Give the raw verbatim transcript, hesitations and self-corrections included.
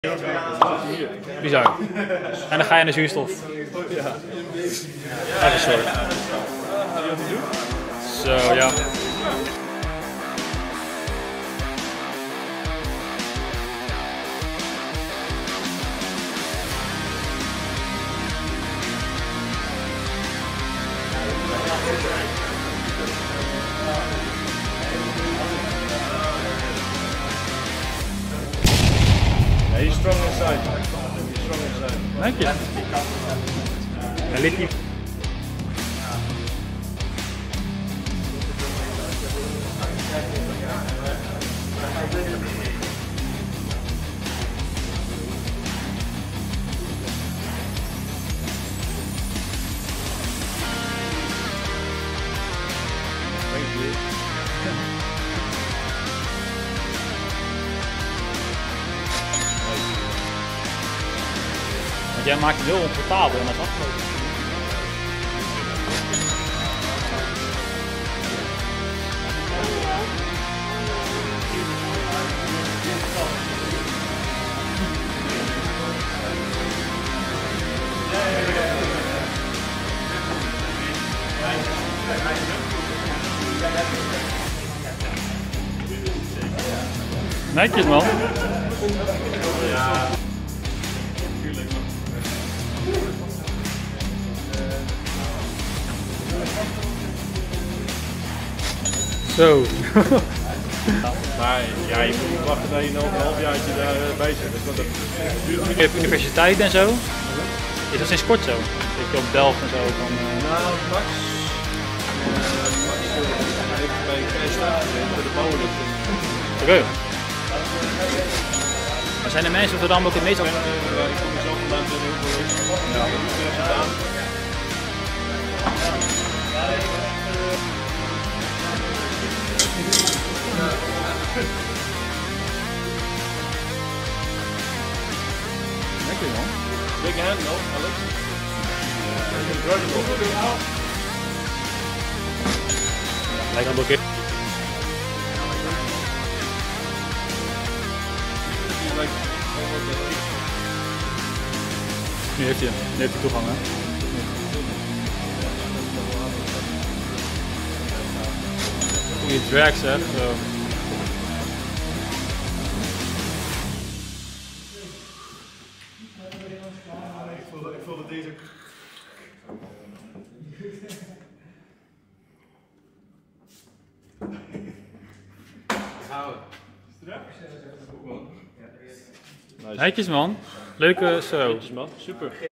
Bizar. En dan ga je naar zuurstof. Ja. Even soort. Zo, ja. Yeah, he's strong inside. He's strong inside. Dank je. En ligt hij. Thank you. Want jij maakt het heel oncomfortabel en dat is afgelopen. Netjes man. Ja. Zo. Maar ja, je moet niet wachten dat je nog een halfjaartje daarbij zit. Dus dat duurt niet. Je hebt universiteit en zo. Is dat sinds kort zo? Dat je op Delft en zo van... Uh... Nou, Max. Uh, Max heeft bij Keijstaat bij de bouwlichten. Oké. Okay. Maar zijn er mensen of er dan ook het meest... Ik kom er zelf vandaan in heel veel ja. Gedaan. Lekker man. Big hand no, Alex. Lekker blokkeer. Nu heeft hij hem. Nu heeft hij toegang hè. Goeie drag zeg. Zo. Ik voel dat deze... Netjes man. Leuke zo. Netjes man, super.